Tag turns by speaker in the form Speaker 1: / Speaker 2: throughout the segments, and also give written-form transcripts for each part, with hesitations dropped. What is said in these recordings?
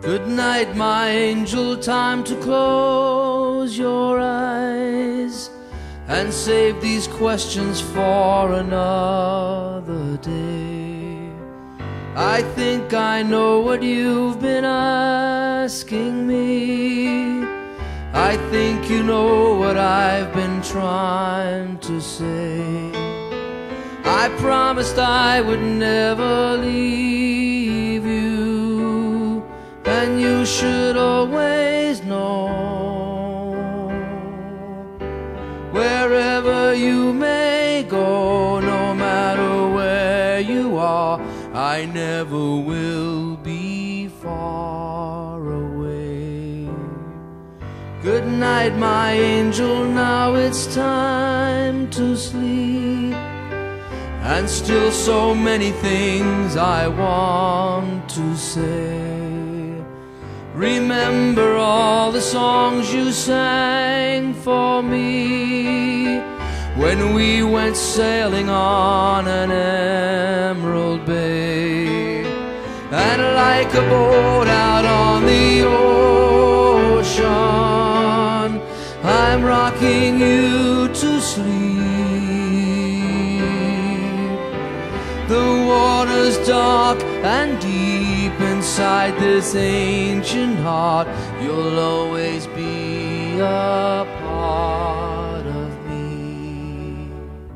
Speaker 1: Good night, my angel, time to close your eyes and save these questions for another day. I think I know what you've been asking me. I think you know what I've been trying to say. I promised I would never leave you, and you should always know, wherever you may go, no matter where you are, I never will be far away. Good night, my angel, now it's time to sleep, and still so many things I want to say. Remember all the songs you sang for me when we went sailing on an emerald bay. And like a boat out on the ocean, I'm rocking you to sleep. The water's dark and deep inside this ancient heart. You'll always be a part of me.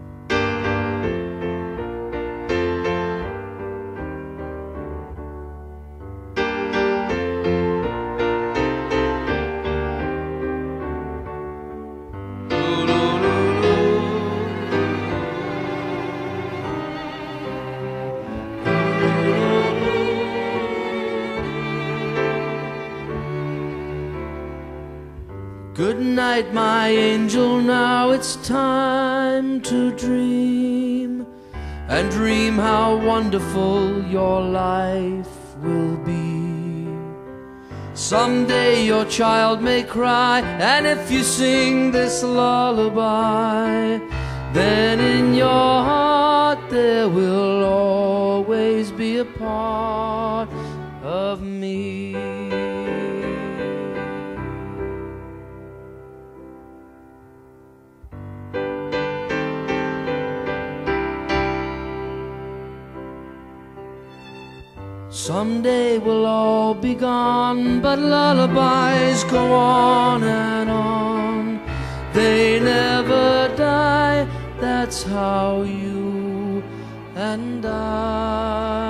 Speaker 1: Good night, my angel, now it's time to dream, and dream how wonderful your life will be. Someday your child may cry, and if you sing this lullaby, then in your heart there will always be a part of me. Someday we'll all be gone, but lullabies go on and on. They never die, that's how you and I